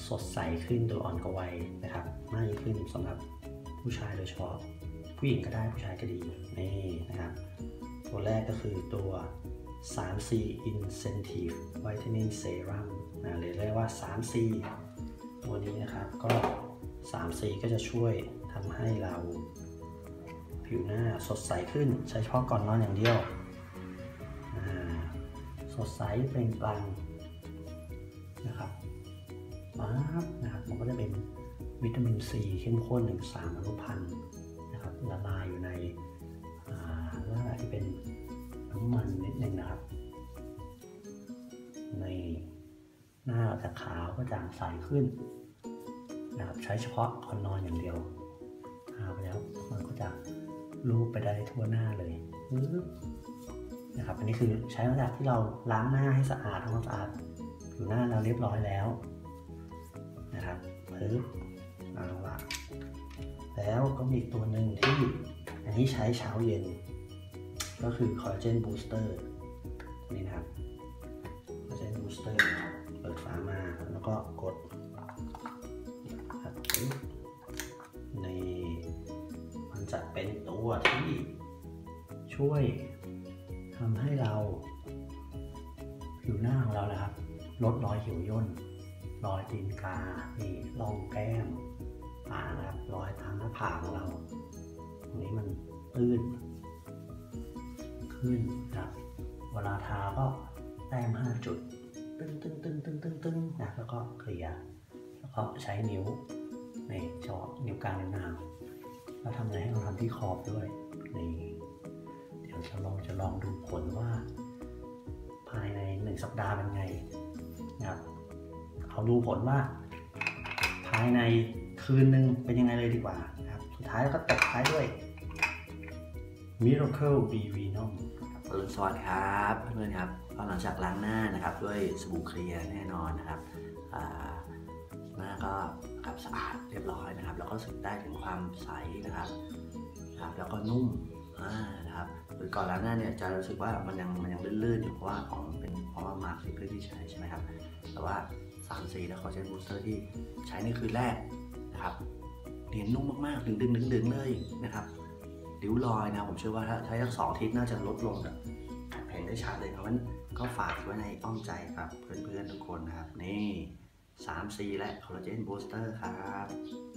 สดใสขึ้นตัวอ่อนกว่าวัยนะครับมากยิ่งขึ้นสำหรับผู้ชายโดยเฉพาะผู้หญิงก็ได้ผู้ชายก็ดีนี่นะครับตัวแรกก็คือตัว 3C Intensive Whitening Serum หรือเรียกว่า 3C ตัวนี้นะครับก็ 3C ก็จะช่วยทำให้เราผิวหน้าสดใสขึ้นใช้เฉพาะก่อนนอนอย่างเดียวสดใสเปล่งปลั่งนะครับนะครับมันก็จะเป็นวิตามินซีเข้มข้นถึง3 อนุพันธ์นะครับละลายอยู่ในลักษณะที่เป็นน้ำมันนิดนึงนะครับในหน้าจะขาวก็จางใสขึ้นนะครับใช้เฉพาะก่อนนอนอย่างเดียวทาไปแล้วมันก็จะลูบไปได้ทั่วหน้าเลยนะครับอันนี้คือใช้หลังจากที่เราล้างหน้าให้สะอาดทำความสะอาดผิวหน้าเราเรียบร้อยแล้วนะครับเอาละแล้วก็มีอีกตัวหนึ่งที่อันนี้ใช้เช้าเย็นก็คือคอลลาเจนบูสเตอร์นี่นะครับคอลลาเจนบูสเตอร์เปิดฝามาแล้วก็กดนี่มันจะเป็นตัวที่ช่วยทำให้เราผิวหน้าของเรานะครับลดรอยเหี่ยวย่นรอยตีนกานี่ร่องแก้มนะครับรอยตามหน้าผากของเราตรงนี้มันตื้นขึ้นนะครับเวลาทาก็แต้ม5 จุดตึ้งนะแล้วก็เกลี่ยแล้วก็ใช้นิ้วนี่เฉพาะนิ้วกลางนิ้วนางแล้วทำอะไรให้เราทำที่ขอบด้วยนี่เดี๋ยวจะลองดูผลว่าภายใน1 สัปดาห์เป็นไงนะครับเอาดูผลว่าภายในคืนนึงเป็นยังไงเลยดีกว่านะครับสุดท้ายก็ตบท้ายด้วย Miracle B Venom สวัสดีครับเพื่อนๆครับก็หลังจากล้างหน้านะครับด้วยสบู่เคลียร์แน่นอนนะครับหน้าก็สะอาดเรียบร้อยนะครับแล้วก็รู้สึกได้ถึงความใสนะครับแล้วก็นุ่มนะครับโดยก่อนล้างหน้าเนี่ยจะรู้สึกว่ามันยังลื่นๆอยู่เพราะว่ามาร์คซิปที่ใช้ใช่ไหมครับแต่ว่า 3C และคอลลาเจนบูสเตอร์ที่ใช้ในคืนแรกนะครับเนียนนุ่มมากๆดึงเลยนะครับริ้วรอยนะผมเชื่อว่าถ้าใช้สัก2 อาทิตย์น่าจะลดลงแบบเห็นได้ชัดเลยเพราะฉะนั้นก็ฝากไว้ในอ้อมใจครับเพื่อนๆทุกคนนะครับนี่ 3C และคอลลาเจนบูสเตอร์ครับ